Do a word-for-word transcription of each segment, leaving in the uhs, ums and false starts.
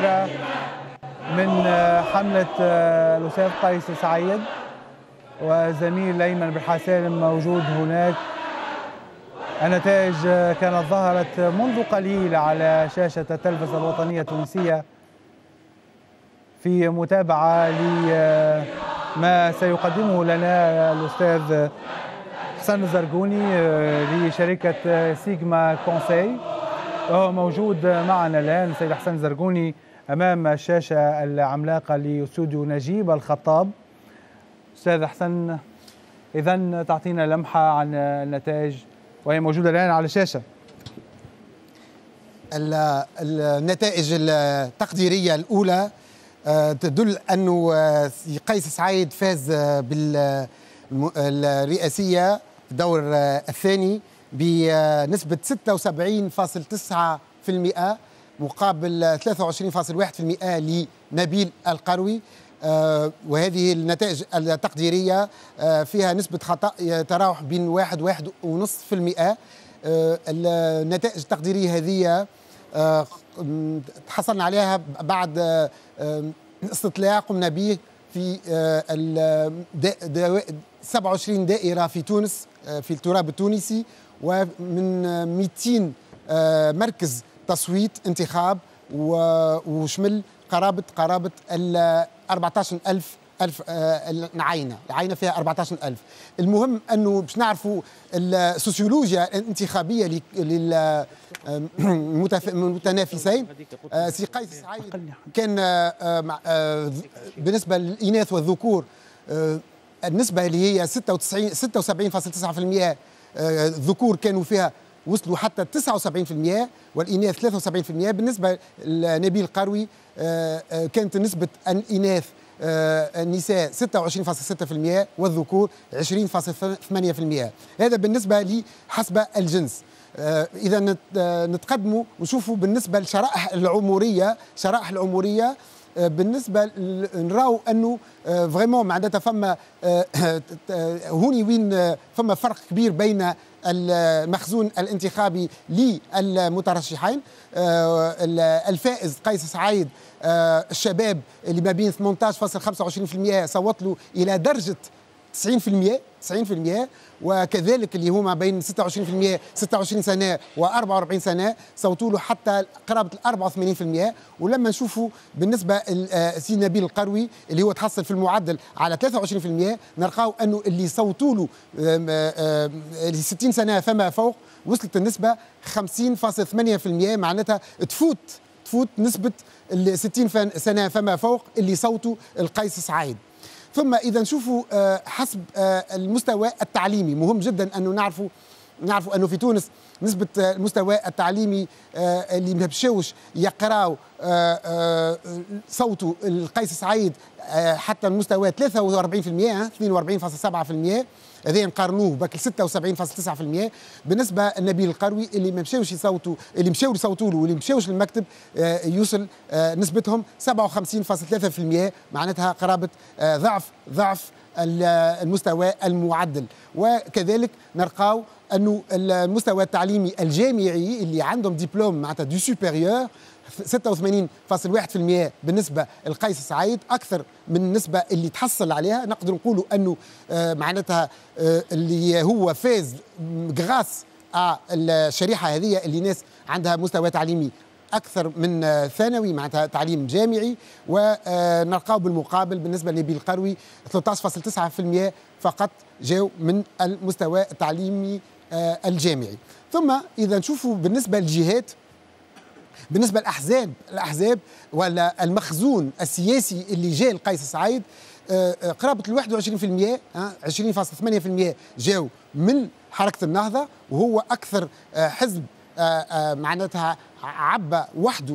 كبيرة من حملة الأستاذ قيس سعيد، وزميل أيمن بالحسالم موجود هناك. النتائج كانت ظهرت منذ قليل على شاشة التلفزة الوطنية التونسية في متابعة لما سيقدمه لنا الأستاذ حسن الزرقوني لشركة سيجما كونسي، وهو موجود معنا الآن السيد حسن الزرقوني أمام الشاشة العملاقة لاستوديو نجيب الخطاب. أستاذ حسن، إذن تعطينا لمحة عن النتائج وهي موجودة الآن على الشاشة. النتائج التقديرية الأولى تدل أنه قيس سعيد فاز بالرئاسية في الدور الثاني بنسبة ستة وسبعين فاصلة تسعة بالمئة مقابل ثلاثة وعشرين فاصلة واحد بالمئة لنبيل القروي. وهذه النتائج التقديرية فيها نسبة خطأ يتراوح بين واحد واحد ونصف في المئة. النتائج التقديرية هذه تحصلنا عليها بعد استطلاع قمنا به في سبعة وعشرين دائرة في تونس في التراب التونسي، ومن مئتين مركز تصويت انتخاب، وشمل قرابة قرابة ال أربعة عشر ألف ألف عينة عينة فيها أربعة عشر ألف. المهم أنه باش نعرفوا السوسيولوجيا الانتخابية للمتنافسين. سي قيس سعيد كان بالنسبة للإناث والذكور النسبة اللي هي ستة وسبعين فاصلة تسعة بالمئة، الذكور كانوا فيها وصلوا حتى تسعة وسبعين بالمئة والإناث ثلاثة وسبعين بالمئة. بالنسبة لنبيل القروي كانت نسبة الإناث النساء ستة وعشرين فاصلة ستة بالمئة والذكور عشرين فاصلة ثمانية بالمئة. هذا بالنسبة لي حسب الجنس. إذا نتقدموا ونشوفوا بالنسبة للشرائح العمرية، شرائح العمرية بالنسبة نراو أنه فريمون معناتها فما هوني وين فما فرق كبير بين المخزون الانتخابي للمترشحين. الفائز قيس سعيد الشباب اللي ما بين ثمانية عشر فاصلة خمسة وعشرين بالمئة صوت له إلى درجة تسعين بالمئة تسعين بالمئة، وكذلك اللي هما بين ستة وعشرين بالمئة ستة وعشرين سنة وأربعة وأربعين سنة صوتوا له حتى قرابة أربعة وثمانين بالمئة. ولما نشوفوا بالنسبة لسي نبيل القروي اللي هو تحصل في المعدل على ثلاثة وعشرين بالمئة، نلقاو أنه اللي صوتوا له اللي ستين سنة فما فوق وصلت النسبة خمسين فاصلة ثمانية بالمئة، معناتها تفوت تفوت نسبة ال ستين سنة فما فوق اللي صوتوا القيس سعيد. ثم إذا نشوفوا حسب المستوى التعليمي، مهم جدا أنه نعرفوا نعرفوا أنه في تونس نسبة المستوى التعليمي اللي ما مشاوش يقراوا صوتوا القيس سعيد حتى المستوى ثلاثة وأربعين بالمئة اثنين وأربعين فاصلة سبعة بالمئة، هذين نقارنوه بك ستة وسبعين فاصلة تسعة بالمئة. بالنسبه لنبيل القروي اللي ما مشاوش يصوتوا اللي مشاو يصوتوا له واللي مشاوش للمكتب يوصل نسبتهم سبعة وخمسين فاصلة ثلاثة بالمئة، معناتها قرابه ضعف ضعف المستوى المعدل. وكذلك نلقاو انه المستوى التعليمي الجامعي اللي عندهم دبلوم معناتها دو سوبيريور ستة وثمانين فاصلة واحد بالمئة بالنسبه لقيس سعيد، اكثر من النسبه اللي تحصل عليها. نقدر نقولوا انه معناتها اللي هو فاز غراس على الشريحه هذه اللي ناس عندها مستوى تعليمي اكثر من ثانوي معناتها تعليم جامعي. ونلقاو بالمقابل بالنسبه لنبيل القروي ثلاثة عشر فاصلة تسعة بالمئة فقط جاوا من المستوى التعليمي الجامعي. ثم اذا نشوفوا بالنسبه للجهات، بالنسبه للاحزاب الاحزاب ولا المخزون السياسي اللي جاء لقيس سعيد قرابه ال واحد وعشرين بالمئة عشرين فاصلة ثمانية بالمئة جاوا من حركه النهضه، وهو اكثر حزب معناتها عبى وحده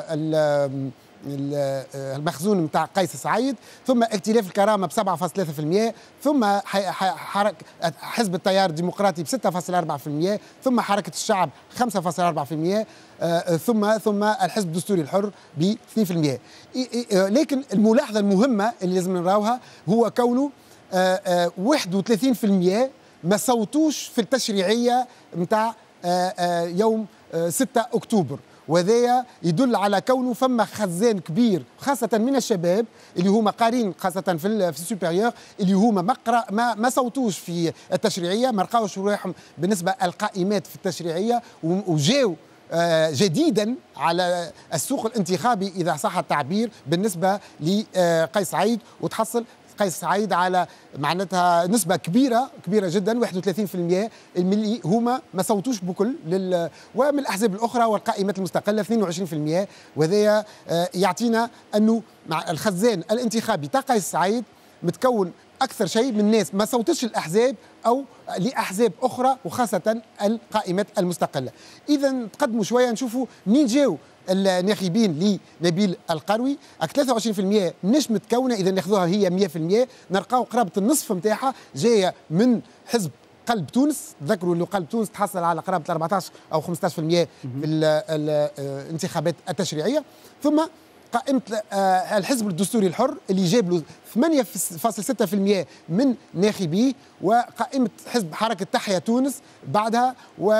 المخزون نتاع قيس سعيد. ثم ائتلاف الكرامه ب سبعة فاصلة ثلاثة بالمئة، ثم حركه حزب التيار الديمقراطي ب ستة فاصلة أربعة بالمئة، ثم حركه الشعب خمسة فاصلة أربعة بالمئة، ثم ثم الحزب الدستوري الحر ب اثنين بالمئة. لكن الملاحظه المهمه اللي لازم نراوها هو كونه واحد وثلاثين بالمئة ما صوتوش في التشريعيه نتاع يوم ستة أكتوبر، وذايا يدل على كونه فما خزان كبير خاصة من الشباب اللي هما قارين خاصة في في السوبيريور اللي هما ما قرا ما ما صوتوش في التشريعية، ما لقاوش رواحهم بالنسبة القائمات في التشريعية وجاو جديدا على السوق الانتخابي إذا صح التعبير بالنسبة لقيس سعيد، وتحصل قيس سعيد على معناتها نسبة كبيرة كبيرة جدا واحد وثلاثين بالمئة اللي هما ما صوتوش بكل لل ومن الأحزاب الأخرى والقائمات المستقلة اثنين وعشرين بالمئة، وهذا يعطينا أنه مع الخزان الانتخابي تاع قيس سعيد متكون أكثر شيء من الناس ما صوتش الأحزاب أو لأحزاب أخرى وخاصة القائمات المستقلة. إذا تقدموا شوية نشوفوا منين جاو الناخبين لنبيل القروي. ثلاثة وعشرين بالمئة مش متكونه، اذا ناخذوها هي مئة بالمئة نلقاو قرابه النصف نتاعها جايه من حزب قلب تونس. تذكروا انه قلب تونس تحصل على قرابه أربعة عشر او خمسة عشر بالمئة في الانتخابات التشريعيه، ثم قائمة الحزب الدستوري الحر اللي جاب له ثمانية فاصلة ستة بالمئة من ناخبيه، وقائمة حزب حركة تحيا تونس بعدها،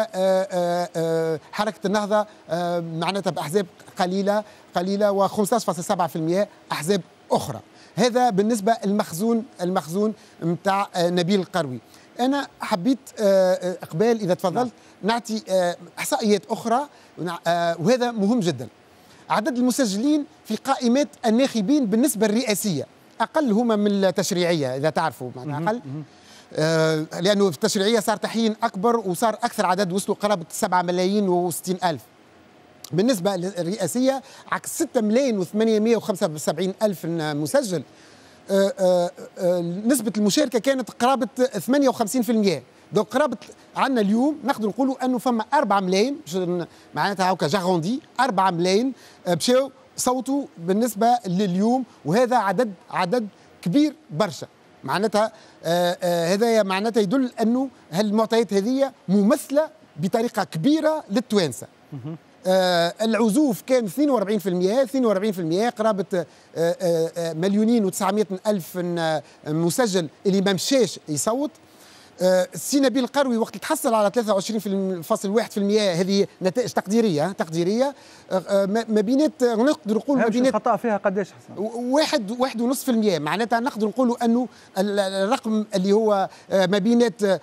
وحركة النهضة معناتها بأحزاب قليلة قليلة و خمسة عشر فاصلة سبعة بالمئة أحزاب أخرى. هذا بالنسبة المخزون المخزون نتاع نبيل القروي. أنا حبيت إقبال إذا تفضلت نعطي إحصائيات أخرى وهذا مهم جدا. عدد المسجلين في قائمات الناخبين بالنسبة الرئاسية أقل هما من التشريعية إذا تعرفوا معنى أقل، آه لأنه في التشريعية صار تحيين أكبر وصار أكثر عدد، وصلوا قرابة سبعة ملايين وستين ألف. بالنسبة للرئاسية عكس ستة ملايين وثمانمئة وخمسة وسبعين ألف مسجل. آه آه آه نسبة المشاركة كانت قرابة ثمانية وخمسين بالمئة. دونك قرابة عندنا اليوم نقدر نقولوا انه فما أربعة ملايين معناتها هكا جاغوندي أربعة ملايين مشاو صوتوا بالنسبة لليوم، وهذا عدد عدد كبير برشا. معناتها هذا معناتها يدل انه هالمعطيات هذه ممثلة بطريقة كبيرة للتوانسة. آه العزوف كان اثنين وأربعين بالمئة اثنين وأربعين بالمئة قرابة آه آه مليونين وتسعمئة ألف مسجل اللي ما مشاش يصوت. السي نبيل القروي وقت تحصل على ثلاثة وعشرين فاصلة واحد بالمئة هذه نتائج تقديريه تقديريه ما بينات نقدر نقول ما بينات الخطا فيها قداش حسن؟ واحد واحد ونصف في المئة. معناتها نقدر نقولوا انه الرقم اللي هو ما بينات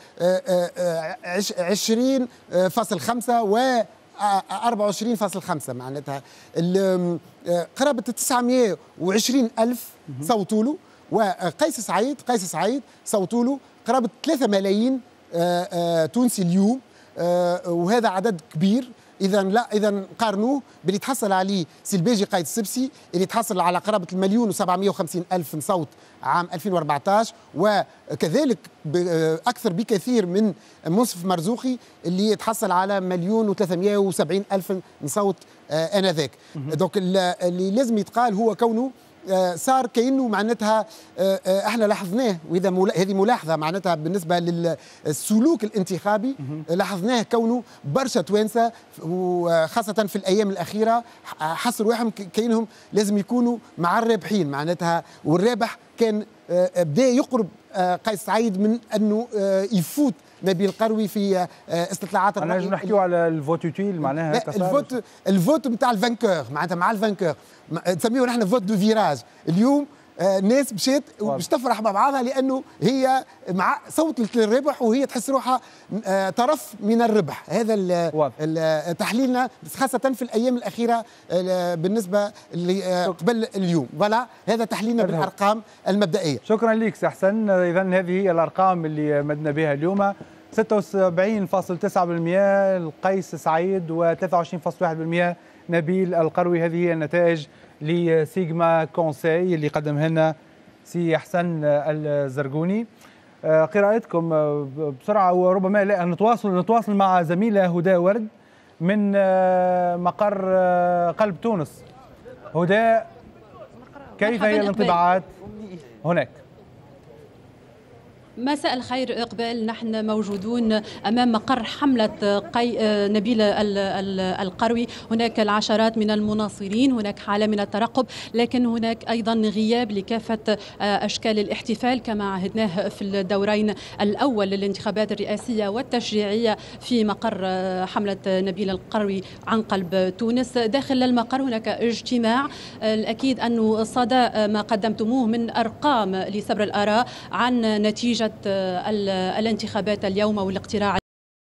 عشرين فاصلة خمسة و أربعة وعشرين فاصلة خمسة معناتها قرابه تسعمئة وعشرين ألف صوتوا له. وقيس سعيد قيس سعيد صوتوا له قرابة ثلاثة ملايين آآ آآ تونسي اليوم، وهذا عدد كبير. اذا لا اذا قارنوه باللي تحصل عليه سي الباجي قايد السبسي اللي تحصل على قرابه المليون وسبعمئة وخمسين الف صوت عام ألفين وأربعة عشر، وكذلك اكثر بكثير من منصف مرزوقي اللي تحصل على مليون وثلاثمئة وسبعين الف صوت انذاك. دونك اللي لازم يتقال هو كونه صار كأنه معناتها احنا لاحظناه، واذا هذه ملاحظه معناتها بالنسبه للسلوك الانتخابي لاحظناه كونه برشا توانسه وخاصه في الايام الاخيره حسوا روحهم كأنهم لازم يكونوا مع الرابحين معناتها، والرابح كان بدا يقرب قيس سعيد من انه يفوت نبيل القروي في استطلاعات الرأي. نجم نحكيو على الفوت يوتيل معناها لا الفوت الفوت نتاع الفانكور معناتها مع الفانكور نسميه نحن فوت دو فيراج. اليوم آه ناس مشات باش تفرح مع بعضها لانه هي مع صوت للربح وهي تحس روحها آه طرف من الربح. هذا تحليلنا خاصه في الايام الاخيره آه بالنسبه قبل اليوم. فوالا هذا تحليلنا بالارقام المبدئيه. شكرا لك سي حسن. اذا هذه هي الارقام اللي مدنا بها اليوم. ستة وسبعين فاصلة تسعة بالمئة القيس سعيد و ثلاثة وعشرين فاصلة واحد بالمئة نبيل القروي. هذه هي النتائج لسيغما كونساي اللي قدمها لنا سي حسن الزرقوني. قراءتكم بسرعه، وربما لا نتواصل نتواصل مع زميله هدى ورد من مقر قلب تونس. هدى، كيف هي الانطباعات هناك؟ مساء الخير إقبال. نحن موجودون أمام مقر حملة قي... نبيل القروي. هناك العشرات من المناصرين، هناك حالة من الترقب، لكن هناك أيضا غياب لكافة أشكال الاحتفال كما عهدناه في الدورين الأول للانتخابات الرئاسية والتشريعية في مقر حملة نبيل القروي عن قلب تونس. داخل المقر هناك اجتماع. الأكيد أنه صدى ما قدمتموه من أرقام لسبر الآراء عن نتيجة الانتخابات اليوم والاقتراع